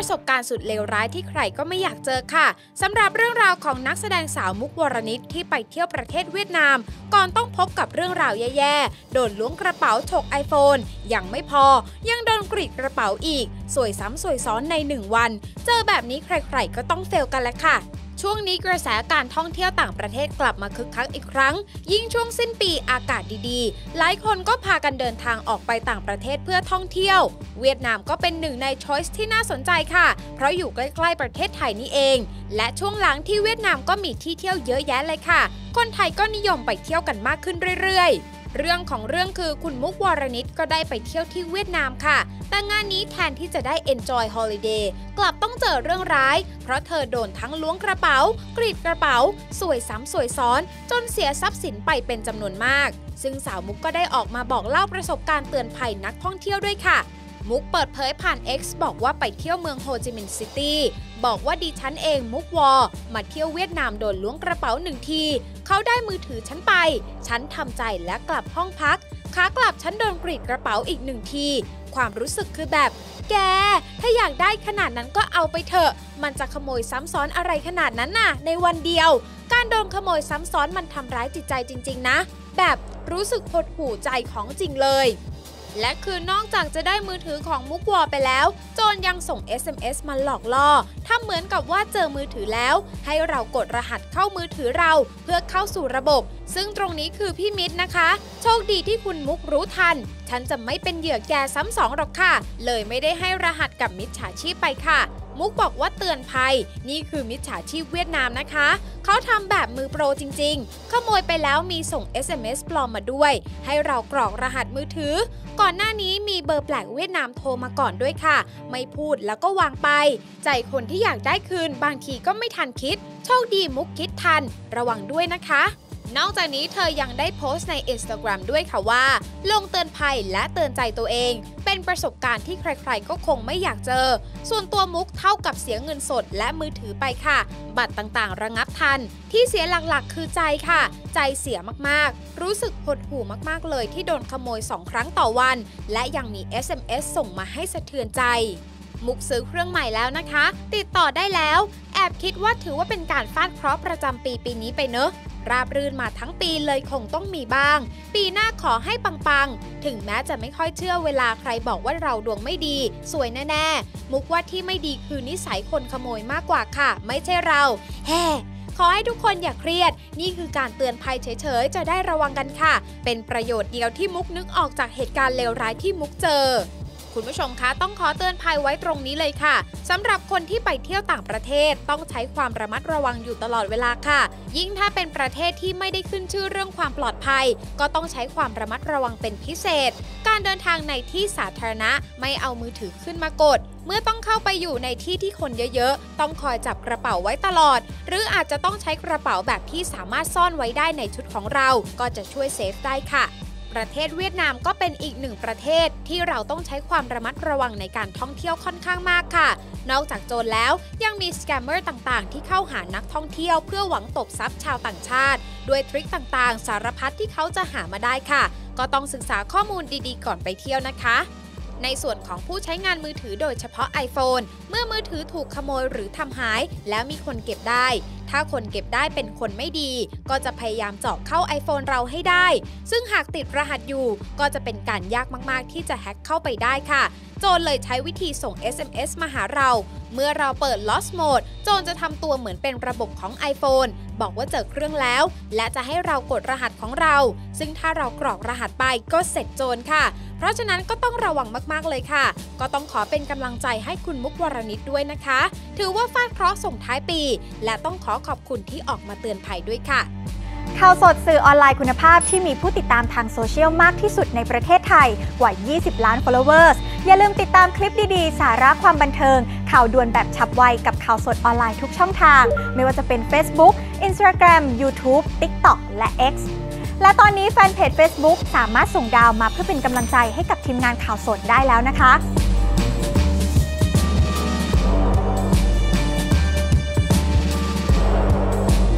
ประสบการณ์สุดเลวร้ายที่ใครก็ไม่อยากเจอค่ะสำหรับเรื่องราวของนักแสดงสาวมุกวรณิตที่ไปเที่ยวประเทศเวียดนามก่อนต้องพบกับเรื่องราวแย่ๆโดนล้วงกระเป๋าฉก iPhone ยังไม่พอยังโดนกรีดกระเป๋าอีกสวยซ้ำสวยซ้อนใน1 วันเจอแบบนี้ใครๆก็ต้องเฟลกันแหละค่ะช่วงนี้กระแสการท่องเที่ยวต่างประเทศกลับมาคึกคักอีกครั้งยิ่งช่วงสิ้นปีอากาศดีๆหลายคนก็พากันเดินทางออกไปต่างประเทศเพื่อท่องเที่ยวเวียดนามก็เป็นหนึ่งในช้อยส์ที่น่าสนใจค่ะเพราะอยู่ใกล้ๆประเทศไทยนี่เองและช่วงหลังที่เวียดนามก็มีที่เที่ยวเยอะแยะเลยค่ะคนไทยก็นิยมไปเที่ยวกันมากขึ้นเรื่อยๆเรื่องของเรื่องคือคุณมุกวรณิตก็ได้ไปเที่ยวที่เวียดนามค่ะแต่งานนี้แทนที่จะได้ enjoy holiday กลับต้องเจอเรื่องร้ายเพราะเธอโดนทั้งล้วงกระเป๋ากรีดกระเป๋าสวยซ้ำสวยซ้อนจนเสียทรัพย์สินไปเป็นจำนวนมากซึ่งสาวมุกก็ได้ออกมาบอกเล่าประสบการณ์เตือนภัยนักท่องเที่ยวด้วยค่ะมุกเปิดเผยผ่าน X บอกว่าไปเที่ยวเมืองโฮจิมินห์ซิตี้บอกว่าดิฉันเองมุกวอมาเที่ยวเวียดนามโดนล้วงกระเป๋า1 ทีเขาได้มือถือฉันไปฉันทำใจและกลับห้องพักขากลับฉันโดนกรีดกระเป๋าอีก1 ทีความรู้สึกคือแบบแกถ้าอยากได้ขนาดนั้นก็เอาไปเถอะมันจะขโมยซ้ำซ้อนอะไรขนาดนั้นน่ะในวันเดียวการโดนขโมยซ้ำซ้อนมันทำร้ายจิตใจจริงๆนะแบบรู้สึกหดหู่ใจของจริงเลยและคือนอกจากจะได้มือถือของมุกวอไปแล้วโจรยังส่ง SMS มาหลอกล่อทำเหมือนกับว่าเจอมือถือแล้วให้เรากดรหัสเข้ามือถือเราเพื่อเข้าสู่ระบบซึ่งตรงนี้คือพี่มิตรนะคะโชคดีที่คุณมุกรู้ทันฉันจะไม่เป็นเหยื่อแกซ้ำสองหรอกค่ะเลยไม่ได้ให้รหัสกับมิจฉาชีพไปค่ะมุกบอกว่าเตือนภัยนี่คือมิจฉาชีพเวียดนามนะคะเขาทำแบบมือโปรจริงๆขโมยไปแล้วมีส่ง SMS ปลอมมาด้วยให้เรากรอกรหัสมือถือก่อนหน้านี้มีเบอร์แปลกเวียดนามโทรมาก่อนด้วยค่ะไม่พูดแล้วก็วางไปใจคนที่อยากได้คืนบางทีก็ไม่ทันคิดโชคดีมุกคิดทันระวังด้วยนะคะนอกจากนี้เธอยังได้โพสต์ใน Instagram ด้วยค่ะว่าลงเตือนภัยและเตือนใจตัวเองเป็นประสบการณ์ที่ใครๆก็คงไม่อยากเจอส่วนตัวมุกเท่ากับเสียเงินสดและมือถือไปค่ะบัตรต่างๆระงับทันที่เสียหลักๆคือใจค่ะใจเสียมากๆรู้สึกหดหู่มากๆเลยที่โดนขโมย2 ครั้งต่อวันและยังมี SMS ส่งมาให้สะเทือนใจมุกซื้อเครื่องใหม่แล้วนะคะติดต่อได้แล้วแอบคิดว่าถือว่าเป็นการฟาดเคราะห์ประจำปีนี้ไปเนอะราบรื่นมาทั้งปีเลยคงต้องมีบ้างปีหน้าขอให้ปังๆถึงแม้จะไม่ค่อยเชื่อเวลาใครบอกว่าเราดวงไม่ดีสวยแน่ๆมุกว่าที่ไม่ดีคือนิสัยคนขโมยมากกว่าค่ะไม่ใช่เราแฮ่ขอให้ทุกคนอย่าเครียดนี่คือการเตือนภัยเฉยๆจะได้ระวังกันค่ะเป็นประโยชน์เดียวที่มุกนึกออกจากเหตุการณ์เลวร้ายที่มุกเจอคุณผู้ชมคะต้องขอเตือนภัยไว้ตรงนี้เลยค่ะสำหรับคนที่ไปเที่ยวต่างประเทศต้องใช้ความระมัดระวังอยู่ตลอดเวลาค่ะยิ่งถ้าเป็นประเทศที่ไม่ได้ขึ้นชื่อเรื่องความปลอดภัยก็ต้องใช้ความระมัดระวังเป็นพิเศษการเดินทางในที่สาธารณะไม่เอามือถือขึ้นมากดเมื่อต้องเข้าไปอยู่ในที่ที่คนเยอะๆต้องคอยจับกระเป๋าไว้ตลอดหรืออาจจะต้องใช้กระเป๋าแบบที่สามารถซ่อนไว้ได้ในชุดของเราก็จะช่วยเซฟได้ค่ะประเทศเวียดนามก็เป็นอีกหนึ่งประเทศที่เราต้องใช้ความระมัดระวังในการท่องเที่ยวค่อนข้างมากค่ะนอกจากโจรแล้วยังมีสแกมเมอร์ต่างๆที่เข้าหานักท่องเที่ยวเพื่อหวังตบทรัพย์ชาวต่างชาติด้วยทริคต่างๆสารพัดที่เขาจะหามาได้ค่ะก็ต้องศึกษาข้อมูลดีๆก่อนไปเที่ยวนะคะในส่วนของผู้ใช้งานมือถือโดยเฉพาะ iPhone เมื่อมือถือถูกขโมยหรือทำหายแล้วมีคนเก็บได้ถ้าคนเก็บได้เป็นคนไม่ดีก็จะพยายามเจาะเข้า iPhone เราให้ได้ซึ่งหากติดรหัสอยู่ก็จะเป็นการยากมากๆที่จะแฮ็กเข้าไปได้ค่ะโจรเลยใช้วิธีส่ง SMS มาหาเราเมื่อเราเปิด Lost Mode โจรจะทำตัวเหมือนเป็นระบบของ iPhone บอกว่าเจอเครื่องแล้วและจะให้เรากดรหัสของเราซึ่งถ้าเรากรอกรหัสไปก็เสร็จโจรค่ะเพราะฉะนั้นก็ต้องระวังมากๆเลยค่ะก็ต้องขอเป็นกำลังใจให้คุณมุกวรณิตด้วยนะคะถือว่าฟาดเคราะห์ส่งท้ายปีและต้องขอบคุณที่ออกมาเตือนภัยด้วยค่ะข่าวสดสื่อออนไลน์คุณภาพที่มีผู้ติดตามทางโซเชียลมากที่สุดในประเทศไทยกว่า 20 ล้าน followers อย่าลืมติดตามคลิปดีๆสาระความบันเทิงข่าวด่วนแบบฉับไวกับข่าวสดออนไลน์ทุกช่องทางไม่ว่าจะเป็น Facebook Instagram YouTube TikTok และ X และตอนนี้แฟนเพจ Facebook สามารถส่งดาวมาเพื่อเป็นกำลังใจให้กับทีมงานข่าวสดได้แล้วนะคะ